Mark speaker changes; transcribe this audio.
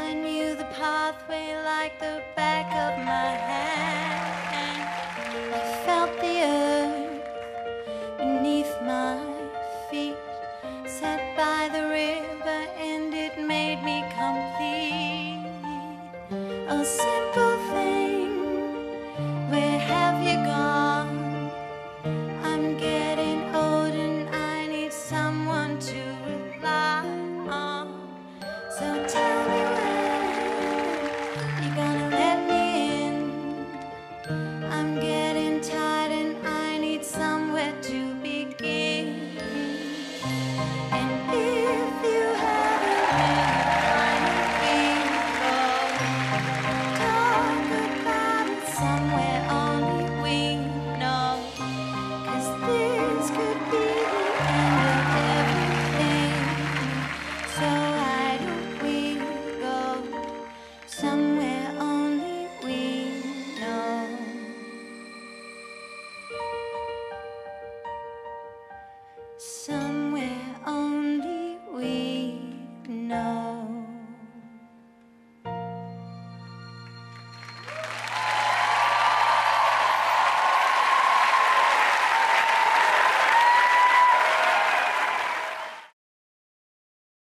Speaker 1: I knew the pathway like the back of my hand. I felt the earth beneath my feet. Sat by the river and it made me complete. A simple